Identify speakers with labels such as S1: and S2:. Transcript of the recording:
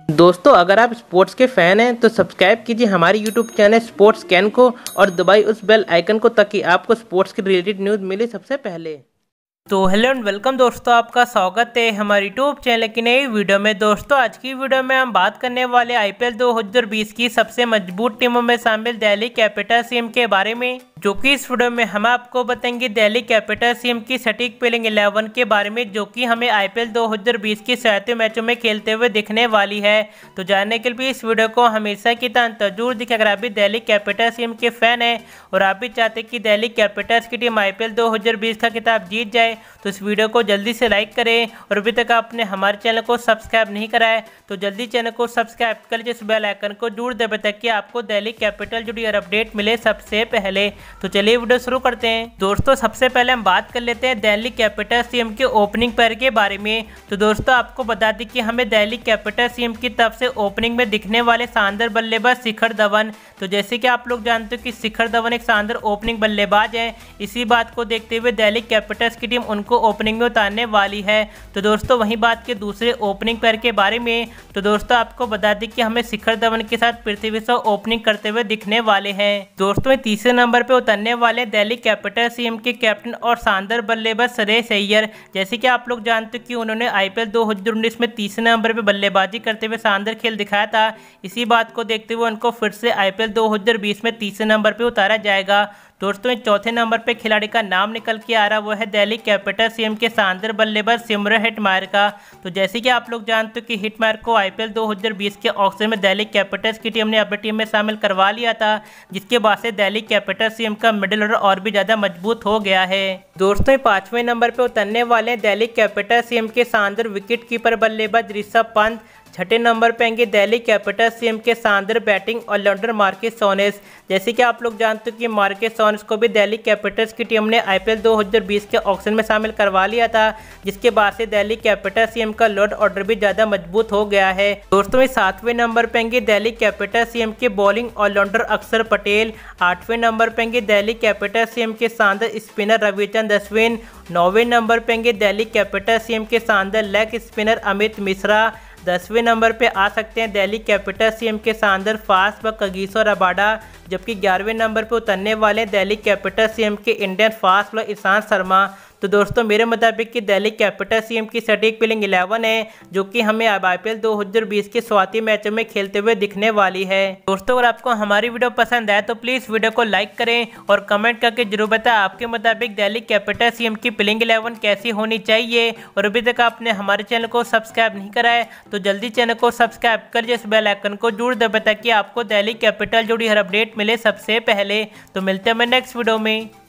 S1: दोस्तों अगर आप स्पोर्ट्स के फैन हैं तो सब्सक्राइब कीजिए हमारी यूट्यूब चैनल स्पोर्ट्स कैन को और दबाइए उस बेल आइकन को ताकि आपको स्पोर्ट्स की रिलेटेड न्यूज़ मिले सबसे पहले। तो हेलो एंड वेलकम दोस्तों, आपका स्वागत है हमारी यूट्यूब चैनल की नई वीडियो में। दोस्तों आज की वीडियो में हम बात करने वाले आईपीएल 2020 की सबसे मजबूत टीमों में शामिल दिल्ली कैपिटल्स टीम के बारे में, जो कि इस वीडियो में हम आपको बताएंगे दिल्ली कैपिटल्स टीम की सटीक प्लेइंग 11 के बारे में, जो कि हमें आईपीएल 2020 के 7वें मैचों में खेलते हुए दिखने वाली है। तो जानने के लिए इस वीडियो को हमेशा की तरह जरूर देखें। अगर आप भी दिल्ली कैपिटल्स टीम के फैन हैं और आप भी चाहते हैं कि दिल्ली कैपिटल्स की टीम आईपीएल 2020 का खिताब जीत जाए तो इस वीडियो को जल्दी से लाइक करें, और अभी तक आपने हमारे चैनल को सब्सक्राइब नहीं करा है तो जल्दी चैनल को सब्सक्राइब कर लीजिए, इस बेल आइकन को जरूर दबाएं ताकि आपको दिल्ली कैपिटल जुड़ी हर अपडेट मिले सबसे पहले। तो चलिए वीडियो शुरू करते हैं। दोस्तों सबसे पहले हम बात कर लेते हैं दिल्ली कैपिटल्स टीम के ओपनिंग पैर के बारे में। तो दोस्तों आपको बता दें कि हमें दिल्ली कैपिटल्स टीम की तरफ से ओपनिंग में दिखने वाले शानदार बल्लेबाज शिखर धवन। तो जैसे कि आप लोग जानते हो कि शिखर धवन एक शानदार ओपनिंग बल्लेबाज है, इसी बात को देखते हुए दिल्ली कैपिटल्स की टीम उनको ओपनिंग में उतारने वाली है। तो दोस्तों वहीं बात के दूसरे ओपनिंग पैर के बारे में, तो दोस्तों आपको बता दें कि हमें शिखर धवन के साथ पृथ्वी शॉ ओपनिंग करते हुए दिखने वाले हैं। दोस्तों तीसरे नंबर पे उतरने वाले दिल्ली कैपिटल्स टीम के कैप्टन और शानदार बल्लेबाज श्रेयस अय्यर। जैसे कि आप लोग जानते हो कि उन्होंने आईपीएल 2019 में तीसरे नंबर पे बल्लेबाजी करते हुए शानदार खेल दिखाया था, इसी बात को देखते हुए उनको फिर से आईपीएल 2020 में तीसरे नंबर पे उतारा जाएगा। दोस्तों चौथे नंबर पे खिलाड़ी का नाम निकल के आ रहा वो है दिल्ली कैपिटल्स टीम के शानदार बल्लेबाज सिमरन हेटमायर का। तो जैसे कि आप लोग जानते हो कि हिटमायर को आईपीएल 2020 के ऑक्शन में दिल्ली कैपिटल्स की टीम ने अपनी टीम में शामिल करवा लिया था, जिसके बाद से दिल्ली कैपिटल्स टीम का मिडिल ऑर्डर और भी ज्यादा मजबूत हो गया है। दोस्तों पांचवें नंबर पे उतरने वाले दिल्ली कैपिटल्स टीम के शानदार विकेट कीपर बल्लेबाज ऋषभ पंत। छठे नंबर पे आएंगे दिल्ली कैपिटल्स टीम के शानदार बैटिंग ऑलराउंडर मार्कस स्टोइनिस। जैसे कि आप लोग जानते हो कि मार्कस स्टोइनिस को भी दिल्ली कैपिटल्स की टीम ने आईपीएल 2020 के ऑक्शन में शामिल करवा लिया था, जिसके बाद से दिल्ली कैपिटल्स टीम का लोड ऑर्डर भी ज्यादा मजबूत हो गया है। दोस्तों सातवें नंबर पे आएंगे दिल्ली कैपिटल्स टीम के बॉलिंग ऑलराउंडर अक्षर पटेल। आठवें नंबर पे आएंगे दिल्ली कैपिटल्स टीम के शानदार स्पिनर रविचंद्रन अश्विन। नौवें नंबर पे आएंगे दिल्ली कैपिटल्स टीम के शानदार लेग स्पिनर अमित मिश्रा। 10वें नंबर पे आ सकते हैं दिल्ली कैपिटल्स टीम के शानदार फास्ट बॉलर कागिसो रबाडा। जबकि 11वें नंबर पे उतरने वाले दिल्ली कैपिटल्स टीम के Indian fast bowler Ishant Sharma. तो दोस्तों मेरे मुताबिक कि दिल्ली कैपिटल्स टीम की सटीक प्लेइंग 11 है, जो कि हमें अब आईपीएल 2020 के शुरुआती मैचों में खेलते हुए दिखने वाली है। दोस्तों अगर आपको हमारी वीडियो पसंद आए तो प्लीज वीडियो को लाइक करें और कमेंट करके जरूर बताएं आपके मुताबिक दिल्ली कैपिटल्स टीम की प्लेइंग 11 कैसी होनी चाहिए। और अभी तक आपने हमारे चैनल को सब्सक्राइब नहीं करा है तो जल्दी चैनल को सब्सक्राइब कर इस बेल आइकन को जरूर दबाएं ताकि आपको दिल्ली कैपिटल जुड़ी हर अपडेट मिले सबसे पहले। तो मिलते हैं नेक्स्ट वीडियो में।